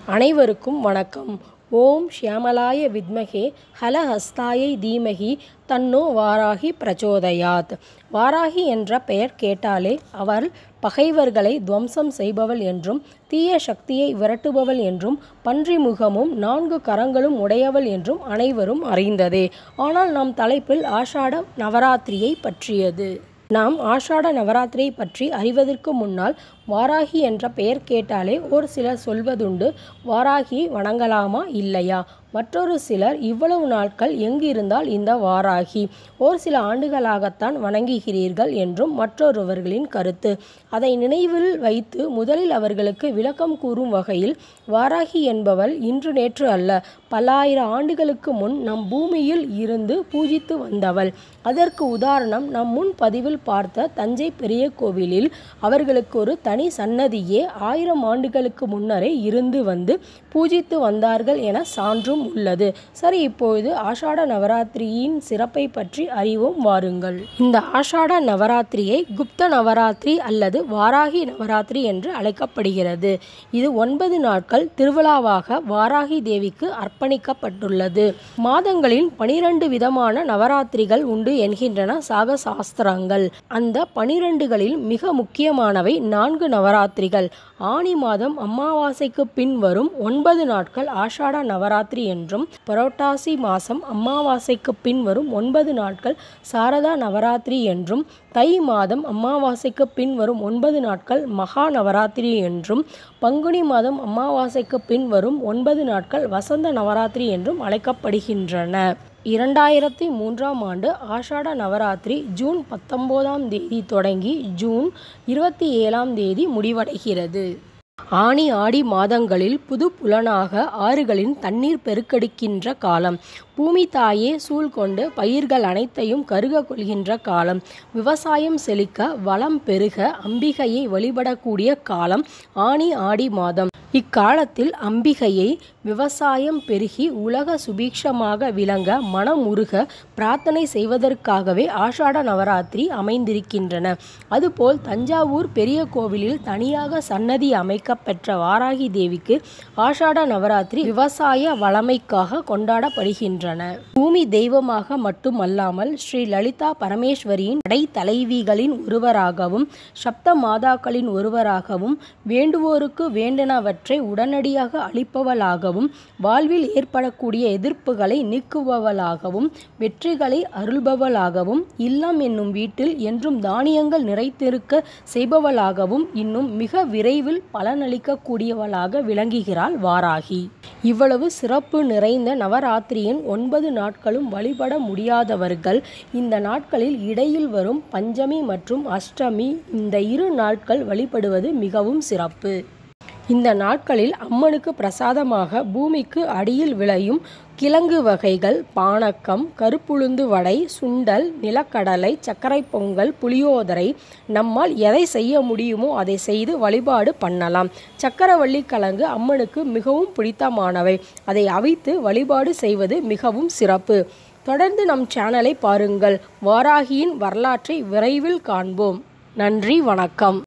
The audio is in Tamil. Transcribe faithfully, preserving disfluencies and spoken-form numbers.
அனைவருக்கும் வணக்கம். ஓம் ஷியாமளாய வித்மகே ஹலஹஸ்தாயை தீமகி தன்னோ வாராகி பிரச்சோதயாத். வாராகி என்ற பெயர் கேட்டாலே அவள் பகைவர்களை துவம்சம் செய்பவள் என்றும் தீய சக்தியை விரட்டுபவள் என்றும் பன்றி முகமும் நான்கு கரங்களும் உடையவள் என்றும் அனைவரும் அறிந்ததே. ஆனால் நம் தலைப்பில் ஆஷாட நவராத்திரியை பற்றியது. நாம் ஆஷாட நவராத்திரியை பற்றி அறிவதற்கு முன்னால் வாராகி என்ற பெயர் கேட்டாலே ஒரு சிலர் சொல்வதுண்டு, வாராகியை வணங்கலாமா இல்லையா? மற்றொரு சிலர் இவ்வளவு நாட்கள் எங்கு இருந்தால் இந்த வாராகி, ஒரு சில ஆண்டுகளாகத்தான் வணங்குகிறீர்கள் என்றும் மற்றொருவர்களின் கருத்து. அதை நினைவில் வைத்து முதலில் அவர்களுக்கு விளக்கம் கூறும் வகையில், வாராகி என்பவள் இன்று நேற்று அல்ல, பல்லாயிரம் ஆண்டுகளுக்கு முன் நம் பூமியில் இருந்து பூஜித்து வந்தவள். அதற்கு உதாரணம் நம் முன் பதிவில் பார்த்த தஞ்சை பெரிய கோவிலில் அவர்களுக்கு ஒரு தனி சன்னதியே ஆயிரம் ஆண்டுகளுக்கு முன்னரே இருந்து வந்து பூஜித்து வந்தார்கள் என சான்றும் உள்ளது. சரி, இப்பொழுது ஆஷாட நவராத்திரியின் சிறப்பை பற்றி அறிவோம் வாருங்கள். இந்த ஆஷாட நவராத்திரியை குப்த நவராத்திரி அல்லது வாராகி நவராத்திரி என்று அழைக்கப்படுகிறது. இது ஒன்பது நாட்கள் திருவிழாவாக வாராகி தேவிக்கு அர்ப்பணிக்கப்பட்டுள்ளது. மாதங்களில் பனிரெண்டு விதமான நவராத்திரிகள் உண்டு என்கின்றன சாக சாஸ்திரங்கள். அந்த பனிரெண்டுகளில் மிக முக்கியமானவை நான்கு நவராத்திரிகள். ஆனி மாதம் அமாவாசைக்கு பின் வரும் ஒன்பது நாட்கள் ஆஷாட நவராத்திரி என்றும், புரட்டாசி மாசம் அமாவாசைக்கு பின் வரும் ஒன்பது நாட்கள் சாரதா நவராத்திரி என்றும், தை மாதம் அமாவாசைக்கு பின் வரும் ஒன்பது நாட்கள் மகா நவராத்திரி என்றும், பங்குனி மாதம் அமாவாசைக்கு பின் வரும் ஒன்பது நாட்கள் வசந்த நவராத்திரி என்றும் அழைக்கப்படுகின்றன. இரண்டாயிரத்தி மூன்றாம் ஆண்டு ஆஷாட நவராத்திரி ஜூன் பத்தொன்பதாம் தேதி தொடங்கி ஜூன் இருபத்தி ஏழாம் தேதி முடிவடைகிறது. ஆனி ஆடி மாதங்களில் புது புலனாக ஆறுகளின் தண்ணீர் பெருக்கெடுக்கின்ற காலம். பூமி தாயே சூழ் கொண்டு பயிர்கள் அனைத்தையும் கருக கொள்கின்ற காலம். விவசாயம் செழிக்க வளம் பெருக அம்பிகையை வழிபடக்கூடிய காலம் ஆனி ஆடி மாதம். இக்காலத்தில் அம்பிகையை விவசாயம் பெருகி உலக சுபீட்சமாக விளங்க மனம் உருக பிரார்த்தனை செய்வதற்காகவே ஆஷாட நவராத்திரி அமைந்திருக்கின்றன. அதுபோல் தஞ்சாவூர் பெரிய கோவிலில் தனியாக சன்னதி அமைக்கப்பெற்ற வாராகி தேவிக்கு ஆஷாட நவராத்திரி விவசாய வளமைக்காக கொண்டாடப்படுகின்றன. பூமி தெய்வமாக மட்டுமல்லாமல் ஸ்ரீ லலிதா பரமேஸ்வரியின் படை தலைவிகளின் ஒருவராகவும் சப்த மாதாக்களின் ஒருவராகவும் வேண்டுவோருக்கு வேண்டனவற்றை உடனடியாக அளிப்பவளாகவும் வாழ்வில் ஏற்படக்கூடிய எதிர்ப்புகளை நீக்குபவளாகவும் வெற்றிகளை அருள்பவளாகவும் இல்லம் என்னும் வீட்டில் என்றும் தானியங்கள் நிறைத்திருக்க செய்பவளாகவும் இன்னும் மிக விரைவில் பலனளிக்கக்கூடியவளாக விளங்குகிறாள் வாராகி. இவ்வளவு சிறப்பு நிறைந்த நவராத்திரியின் ஒன்பது நாட்களும் வழிபட முடியாதவர்கள் இந்த நாட்களில் இடையில் வரும் பஞ்சமி மற்றும் அஷ்டமி இந்த இரு நாட்கள் வழிபடுவது மிகவும் சிறப்பு. இந்த நாட்களில் அம்மனுக்கு பிரசாதமாக பூமிக்கு அடியில் விளையும் கிழங்கு வகைகள், பானக்கம், கருப்புளுந்து வடை, சுண்டல், நிலக்கடலை, சர்க்கரை பொங்கல், புளியோதரை, நம்மால் எதை செய்ய முடியுமோ அதை செய்து வழிபாடு பண்ணலாம். சக்கரவள்ளி கிழங்கு அம்மனுக்கு மிகவும் பிடித்தமானவை. அதை அவித்து வழிபாடு செய்வது மிகவும் சிறப்பு. தொடர்ந்து நம் சேனலை பாருங்கள். வாராகியின் வரலாற்றை விரைவில் காண்போம். நன்றி, வணக்கம்.